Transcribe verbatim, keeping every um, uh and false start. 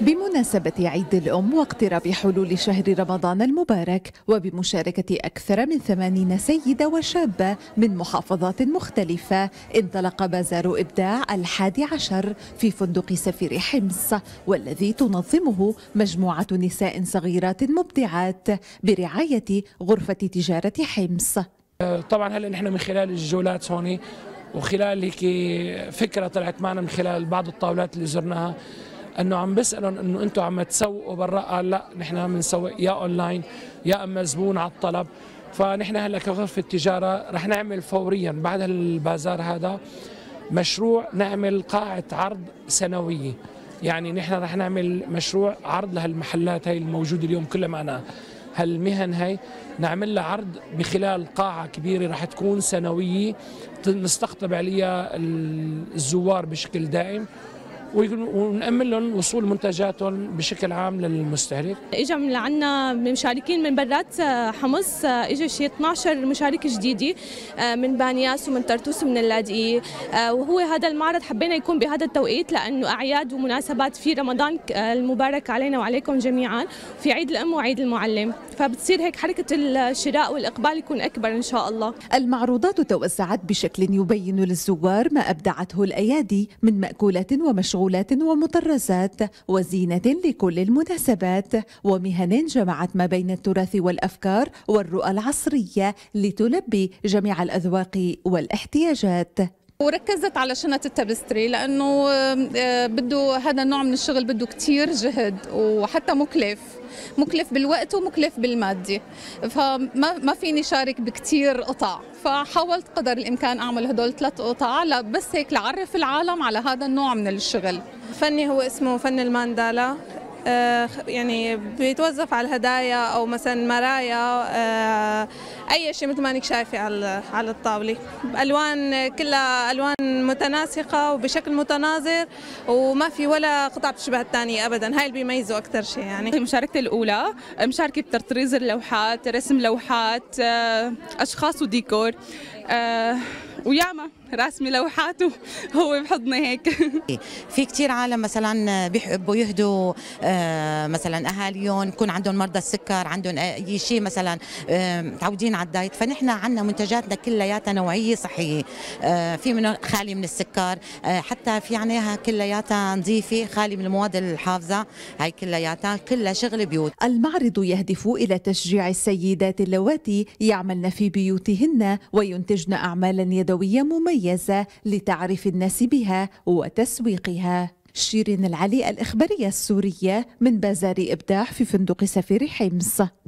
بمناسبة عيد الأم واقتراب حلول شهر رمضان المبارك وبمشاركة أكثر من ثمانين سيدة وشابة من محافظات مختلفة، انطلق بازار إبداع الحادي عشر في فندق سفير حمص، والذي تنظمه مجموعة نساء صغيرات مبدعات برعاية غرفة تجارة حمص. طبعا هلا نحن من خلال الجولات هون وخلال هيك فكرة طلعت معنا من خلال بعض الطاولات اللي زرناها، انه عم بسالهم انه انتم عم تسوقوا برا، قال لا نحن عم نسوق يا اونلاين يا اما زبون على الطلب. فنحن هلا كغرفه تجاره رح نعمل فوريا بعد البازار هذا مشروع، نعمل قاعه عرض سنويه، يعني نحن رح نعمل مشروع عرض لهالمحلات هي الموجوده اليوم كلها معنا، هالمهن هي نعمل لها عرض بخلال قاعه كبيره رح تكون سنويه نستقطب عليها الزوار بشكل دائم، ونأمن لهم وصول منتجاتهم بشكل عام للمستهلك. اجى من عندنا مشاركين من برات حمص، اجى شيء اثنعش مشارك جديده من بانياس ومن طرطوس ومن اللاذقيه، وهو هذا المعرض حبينا يكون بهذا التوقيت لانه اعياد ومناسبات في رمضان المبارك علينا وعليكم جميعا، في عيد الام وعيد المعلم، فبتصير هيك حركه الشراء والاقبال يكون اكبر ان شاء الله. المعروضات توسعت بشكل يبين للزوار ما ابدعته الايادي من مأكولات ومشروبات ومطرزات وزينة لكل المناسبات، ومهن جمعت ما بين التراث والأفكار والرؤى العصرية لتلبي جميع الأذواق والاحتياجات. وركزت على شنة التبستري لأنه بده هذا النوع من الشغل بده كتير جهد وحتى مكلف مكلف بالوقت ومكلف بالمادي، فما ما فيني شارك بكتير قطع، فحاولت قدر الإمكان أعمل هدول ثلاث قطع بس هيك لعرف العالم على هذا النوع من الشغل. فني هو اسمه فن الماندالا، آه يعني بيتوظف على الهدايا او مثلا مرايا، آه اي شيء مثل ما انك شايفه على على الطاوله، بالوان كلها الوان متناسقه وبشكل متناظر، وما في ولا قطعه بتشبه الثانيه ابدا، هاي اللي بيميزه اكثر شيء. يعني مشاركتي الاولى مشاركه بتطريز اللوحات، رسم لوحات، اشخاص وديكور، آه وياما راسمي لوحاته هو بحضني هيك. في كثير عالم مثلا بيحبوا يهدوا آه مثلا اهاليهم، يكون عندهم مرضى السكر، عندهم اي شيء مثلا آه متعودين على الدايت، فنحن عندنا منتجاتنا كلياتها نوعيه صحيه، آه في منها خالي من السكر، آه حتى في عناها كلياتها نظيفه خالي من المواد الحافظه، هاي كلياتها كلها شغل بيوت. المعرض يهدف الى تشجيع السيدات اللواتي يعملن في بيوتهن وينتجن اعمالا يدويه مميزه لتعريف الناس بها وتسويقها. شيرين العلي، الإخبارية السورية من بازار إبداع في فندق سفير حمص.